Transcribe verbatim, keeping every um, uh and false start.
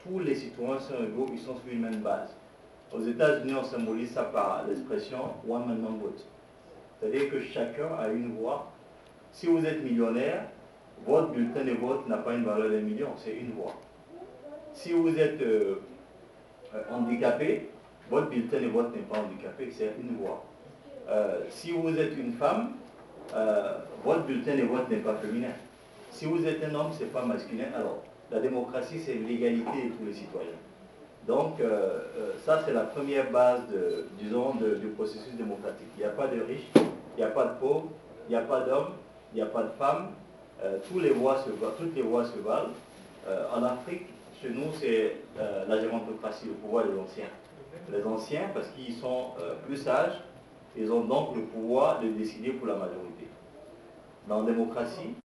tous les citoyens sont égaux, ils sont sur une même base. Aux États-Unis, on symbolise ça par l'expression one man one vote. C'est-à-dire que chacun a une voix. Si vous êtes millionnaire, votre bulletin de vote n'a pas une valeur d'un million, c'est une voix. Si vous êtes euh, handicapé, votre bulletin de vote n'est pas handicapé, c'est une voix. Euh, si vous êtes une femme, euh, votre bulletin de vote n'est pas féminin. Si vous êtes un homme, ce n'est pas masculin. Alors, la démocratie, c'est l'égalité de tous les citoyens. Donc, euh, euh, ça, c'est la première base, de, disons, de, du processus démocratique. Il n'y a pas de riches, il n'y a pas de pauvres, il n'y a pas d'hommes, il n'y a pas de femmes. Euh, tous les voix se, toutes les voix se valent. Euh, en Afrique, chez nous, c'est euh, la gérontocratie, le pouvoir des anciens. Les anciens, parce qu'ils sont euh, plus sages, ils ont donc le pouvoir de décider pour la majorité. Dans la démocratie,